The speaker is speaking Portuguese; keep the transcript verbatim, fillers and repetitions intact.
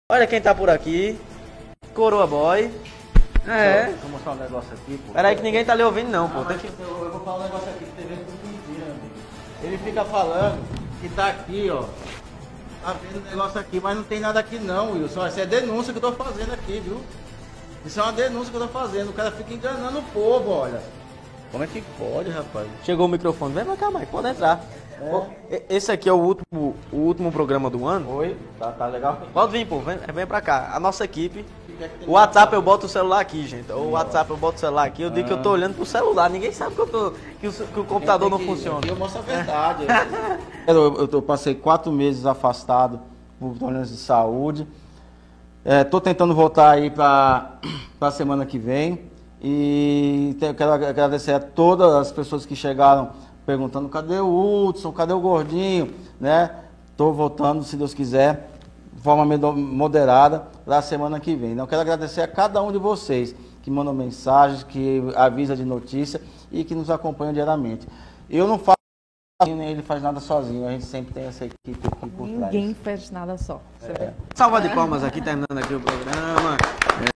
Olha quem tá por aqui. Coroa Boy. É. Deixa eu mostrar um negócio aqui, pô. Peraí que ninguém tá lhe ouvindo não, pô. Ah, Tem que... eu, eu vou falar um negócio aqui que você vê tudo mentira, amigo. Ele fica falando que tá aqui, ó. Tá vendo o negócio aqui, mas não tem nada aqui não, Wilson. Isso é denúncia que eu tô fazendo aqui, viu? Isso é uma denúncia que eu tô fazendo. O cara fica enganando o povo, olha. Como é que pode, rapaz? Chegou o microfone. Vem pra cá, Mike. Pode entrar. É. Pô, e- esse aqui é o último, o último programa do ano. Oi, tá, tá legal? Pode vir, pô. Vem, vem pra cá. A nossa equipe. que é que tem O WhatsApp eu boto o celular aqui, gente. O Sim, WhatsApp eu boto o celular aqui. Eu digo que eu tô olhando pro celular. Ninguém sabe que, eu tô, que, o, que o computador não Tem que- funciona. aqui eu mostro a verdade. eu, eu, eu passei quatro meses afastado por problemas de saúde. Estou tentando voltar aí para a semana que vem. E te- quero agradecer a todas as pessoas que chegaram perguntando cadê o Hudson, cadê o Gordinho, né? Estou voltando, se Deus quiser, de forma medo- moderada, para a semana que vem. Eu quero agradecer a cada um de vocês que mandam mensagens, que avisa de notícia e que nos acompanham diariamente. Eu não faço sozinho, nem ele faz nada sozinho, a gente sempre tem essa equipe aqui por trás. Ninguém faz nada só. Você vê? Salva de palmas aqui, terminando aqui o programa.